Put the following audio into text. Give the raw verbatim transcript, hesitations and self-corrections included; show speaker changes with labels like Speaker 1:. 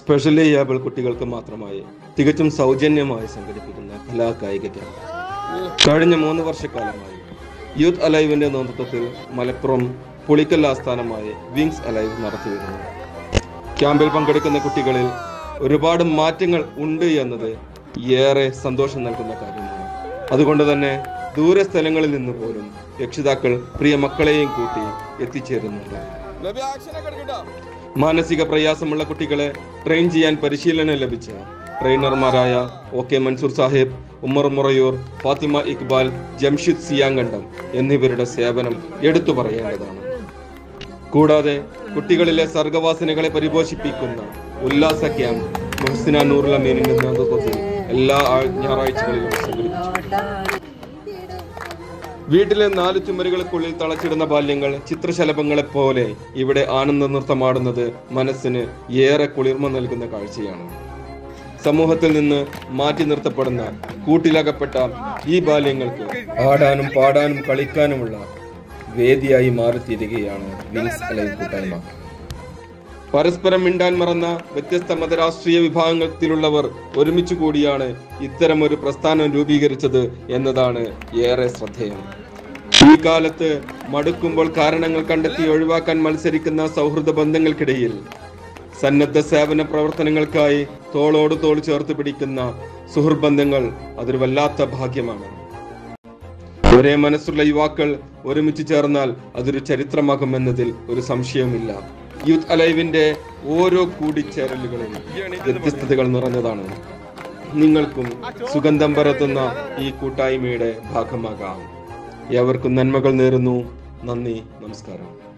Speaker 1: Specially able കുട്ടികൾക്ക് മാത്രമായി തികച്ചും സൗജന്യമായി സംഘടിപ്പിക്കുന്ന കലാകായിക ക്യാമ്പ് കഴിഞ്ഞ മൂന്ന് വർഷക്കാലമായി യൂത്ത് അലൈവിന്റെ നേതൃത്വത്തിൽ മലപ്പുറം പുളിക്കൽ ആസ്ഥാനമായി വിങ്സ് അലൈവ് നടത്തിവരുന്നു. ക്യാമ്പിൽ പങ്കെടുക്കുന്ന കുട്ടികളിൽ ഒരുപാട് മാറ്റങ്ങൾ ഉണ്ട് എന്നത് ഏറെ സന്തോഷം നൽകുന്ന കാര്യമാണ്. അതുകൊണ്ട് തന്നെ ദൂര സ്ഥലങ്ങളിൽ നിന്ന് പോലും രക്ഷിതാക്കൾ പ്രിയ മക്കളെയും കൂട്ടി എത്തിച്ചേരുന്നുണ്ട്. മാനസിക പ്രയാസമുള്ള കുട്ടികളെ ട്രെയിൻ ചെയ്യാൻ പരിശീലനം ലഭിച്ച ട്രെയിനർമാരായ ഒ കെ മൻസൂർ സാഹിബ്, ഉമ്മർ മുറയൂർ, ഫാത്തിമ ഇക്ബാൽ, ജംഷിദ് സിയാങ്കണ്ടം എന്നിവരുടെ സേവനം എടുത്തു പറയേണ്ടതാണ്. കൂടാതെ കുട്ടികളിലെ സർഗവാസനകളെ പരിപോഷിപ്പിക്കുന്ന ഉല്ലാസ ക്യാമ്പ് മുഹസിന നൂറുൽ അമീനിന്റെ നേതൃത്വത്തിൽ എല്ലാ ഞായറാഴ്ചകളിലും സംഘടിപ്പിച്ചു. വീട്ടിലെ നാല് ചുമരുകൾക്കുള്ളിൽ തളച്ചിടുന്ന ബാല്യങ്ങൾ ചിത്രശലഭങ്ങളെ പോലെ ഇവിടെ ആനന്ദ നൃത്തമാടുന്നത് മനസ്സിന് ഏറെ കുളിർമ നൽകുന്ന കാഴ്ചയാണ്. സമൂഹത്തിൽ നിന്ന് മാറ്റി നിർത്തപ്പെടുന്ന കൂട്ടിലകപ്പെട്ട ഈ ബാല്യങ്ങൾക്ക് ആടാനും പാടാനും കളിക്കാനുമുള്ള വേദിയായി മാറിത്തീരുകയാണ് വിങ്സ് അലൈവ് കൂട്ടായ്മ. പരസ്പരം മിണ്ടാൻ മറന്ന വ്യത്യസ്ത മതരാഷ്ട്രീയ വിഭാഗത്തിലുള്ളവർ ഒരുമിച്ച് കൂടിയാണ് ഇത്തരമൊരു പ്രസ്ഥാനം രൂപീകരിച്ചത് എന്നതാണ് ഏറെ ശ്രദ്ധേയം. ഈ കാലത്ത് മടുക്കുമ്പോൾ കാരണങ്ങൾ കണ്ടെത്തി ഒഴിവാക്കാൻ മത്സരിക്കുന്ന സൗഹൃദ ബന്ധങ്ങൾക്കിടയിൽ സന്നദ്ധ സേവന പ്രവർത്തനങ്ങൾക്കായി തോളോട് തോൾ ചേർത്ത് പിടിക്കുന്ന സുഹൃബന്ധങ്ങൾ അതൊരു വല്ലാത്ത ഭാഗ്യമാണ്. ഒരേ മനസ്സുള്ള യുവാക്കൾ ഒരുമിച്ച് ചേർന്നാൽ അതൊരു ചരിത്രമാകുമെന്നതിൽ ഒരു സംശയവുമില്ല. യൂത്ത് അലൈവിന്റെ ഓരോ കൂടിച്ചേരലുകളും വ്യത്യസ്തതകൾ നിറഞ്ഞതാണ്. നിങ്ങൾക്കും സുഗന്ധം പരത്തുന്ന ഈ കൂട്ടായ്മയുടെ ഭാഗമാകാം. ഏവർക്കും നന്മകൾ നേരുന്നു. നന്ദി, നമസ്കാരം.